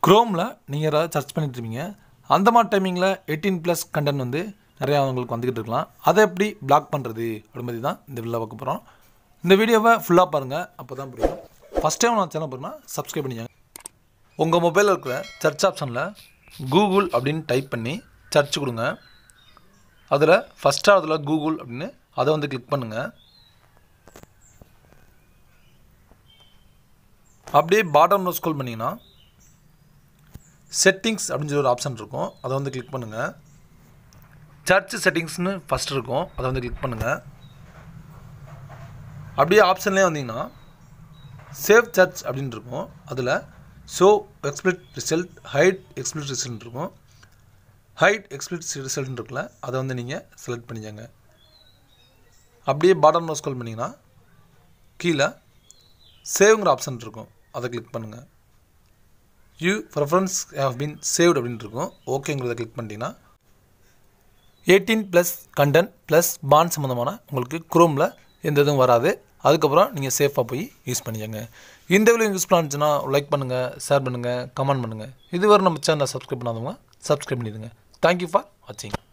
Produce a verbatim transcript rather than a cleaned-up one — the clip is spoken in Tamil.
குரோமில் நீங்கள் ஏதாவது சர்ச் பண்ணிட்டுருப்பீங்க. அந்த மாதிரி டைமிங்கில் எயிட்டீன் ப்ளஸ் கண்டென்ட் வந்து நிறையா அவங்களுக்கு வந்துக்கிட்டு இருக்கலாம். அதை எப்படி பிளாக் பண்ணுறது அப்படி மாதிரி தான் இந்த வீடியோவில் பார்க்க போகிறோம். இந்த வீடியோவை ஃபுல்லாக பாருங்கள், அப்போ தான் புரியும். ஃபஸ்ட் டைம் நான் சேனல் பாருங்கன்னா சப்ஸ்கிரைப் பண்ணிக்கோங்க. உங்கள் மொபைலில் இருக்கிற சர்ச் ஆப்ஷனில் கூகுள் அப்படின்னு டைப் பண்ணி சர்ச் கொடுங்க. அதில் ஃபஸ்ட்டாக அதில் கூகுள் அப்படின்னு அதை வந்து கிளிக் பண்ணுங்கள். அப்படியே பாட்டமில் ஸ்க்ரோல் பண்ணிங்கன்னா செட்டிங்ஸ் அப்படின்னு சொல்லி ஒரு ஆப்ஷன் இருக்கும், அதை வந்து கிளிக் பண்ணுங்கள். சர்ச் செட்டிங்ஸ்னு ஃபஸ்ட் இருக்கும், அதை வந்து கிளிக் பண்ணுங்கள். அப்படியே ஆப்ஷன்லேயே வந்தீங்கன்னா சேவ் சர்ச் அப்படின்னு இருக்கும். அதில் show explicit result, hide explicit result இருக்கும். ஹைட் எக்ஸ்பிளிட் ரிசல்ட் இருக்குல்ல, அதை வந்து நீங்கள் செலக்ட் பண்ணிக்கோங்க. அப்படியே பாட்டமில் ஸ்க்ரோல் பண்ணிங்கன்னா கீழே சேவ்ங்கிற ஆப்ஷன் இருக்கும், அதை கிளிக் பண்ணுங்கள். You preference have been saved அப்படின்னு இருக்கும். ஓகேங்கிறத கிளிக் பண்ணிட்டீங்கன்னா எயிட்டீன் ப்ளஸ் கண்டென்ட் ப்ளஸ் பாண்ட் சம்மந்தமான உங்களுக்கு குரோமில் எந்த இதுவும் வராது. அதுக்கப்புறம் நீங்கள் சேஃபாக போய் யூஸ் பண்ணிக்கோங்க. இந்த வீடியோ யூஸ் பண்ணிச்சுன்னா லைக் பண்ணுங்கள், ஷேர் பண்ணுங்கள், கமெண்ட் பண்ணுங்கள். இதுவரை நம்ம சேனலை சப்ஸ்கிரைப் பண்ணாதவங்க சப்ஸ்கிரைப் பண்ணிடுங்க. தேங்க்யூ ஃபார் வாட்சிங்.